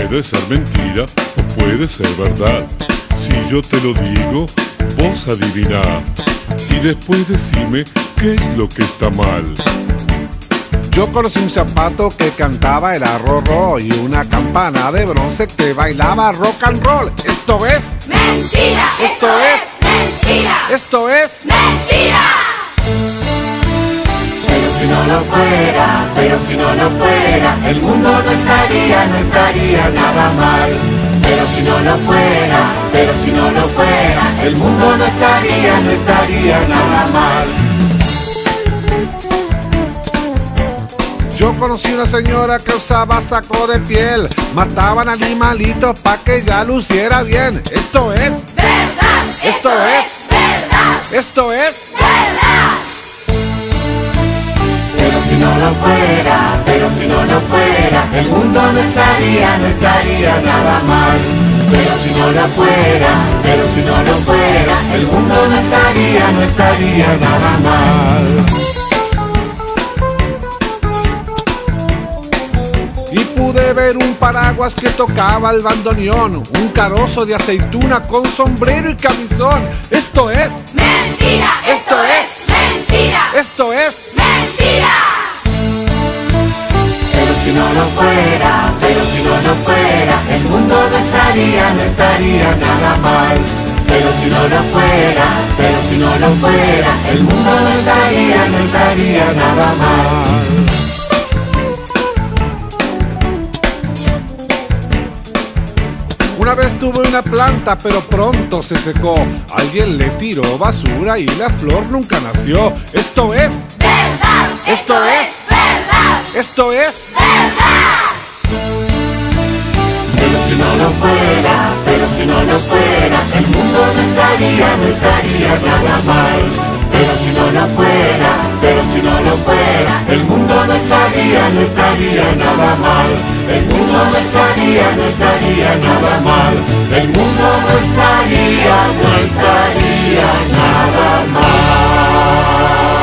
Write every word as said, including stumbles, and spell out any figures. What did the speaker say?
Puede ser mentira o puede ser verdad. Si yo te lo digo, vos adiviná. Y después decime qué es lo que está mal. Yo conocí un zapato que cantaba el arrorro y una campana de bronce que bailaba rock and roll. Esto es mentira. Esto, esto es, es mentira. Esto es mentira. Pero si no lo fuera, pero si no lo fuera, el mundo no estaría, no estaría nada mal. Pero si no lo fuera, pero si no lo fuera, el mundo no estaría, no estaría nada mal. Yo conocí una señora que usaba saco de piel. Mataban animalitos pa' que ella luciera bien. Esto es verdad. Esto, esto es, es verdad. Esto es verdad. Pero si no lo fuera, pero si no lo fuera, el mundo no estaría, no estaría nada mal. Pero si no lo fuera, pero si no lo fuera, el mundo no estaría, no estaría nada mal. Y pude ver un paraguas que tocaba el bandoneón, un carozo de aceituna con sombrero y camisón. Esto es mentira. Esto, Esto es, es mentira. Esto es mentira. Pero si no lo fuera, pero si no lo fuera, el mundo no estaría, no estaría nada mal. Pero si no lo fuera, pero si no lo fuera, el mundo no estaría, no estaría nada mal. Una vez tuve una planta, pero pronto se secó. Alguien le tiró basura y la flor nunca nació. Esto es verdad. Esto es verdad. Esto es verdad. Pero si no lo fuera, pero si no lo fuera, el mundo no estaría, no estaría nada mal. Pero si no lo fuera, pero si no lo fuera, el mundo no estaría, no estaría nada mal. El mundo no estaría, no estaría nada mal. El mundo no estaría, no estaría nada mal.